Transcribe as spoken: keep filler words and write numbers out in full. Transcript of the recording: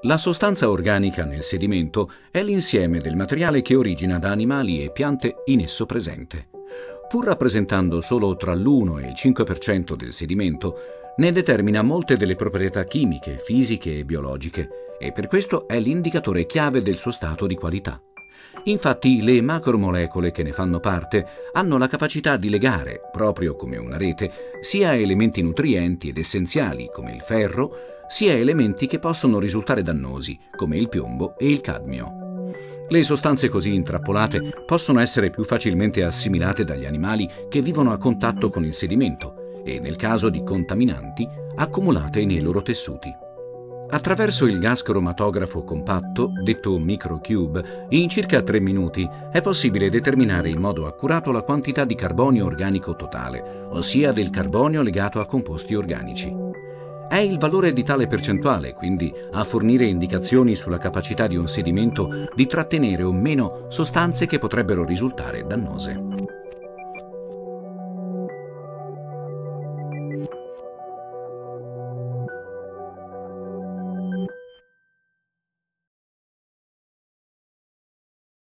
La sostanza organica nel sedimento è l'insieme del materiale che origina da animali e piante in esso presente. Pur rappresentando solo tra l'uno e il cinque per cento del sedimento, ne determina molte delle proprietà chimiche, fisiche e biologiche, e per questo è l'indicatore chiave del suo stato di qualità. Infatti le macromolecole che ne fanno parte hanno la capacità di legare, proprio come una rete, sia elementi nutrienti ed essenziali come il ferro, sia elementi che possono risultare dannosi, come il piombo e il cadmio. Le sostanze così intrappolate possono essere più facilmente assimilate dagli animali che vivono a contatto con il sedimento e, nel caso di contaminanti, accumulate nei loro tessuti. Attraverso il gas cromatografo compatto, detto microcube, in circa tre minuti è possibile determinare in modo accurato la quantità di carbonio organico totale, ossia del carbonio legato a composti organici. È il valore di tale percentuale, quindi, a fornire indicazioni sulla capacità di un sedimento di trattenere o meno sostanze che potrebbero risultare dannose.